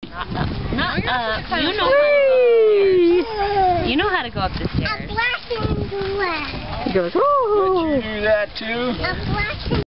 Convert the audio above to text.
Not up. You know how to go up the stairs. A black and white. He goes, oh! Did you do that too? A black and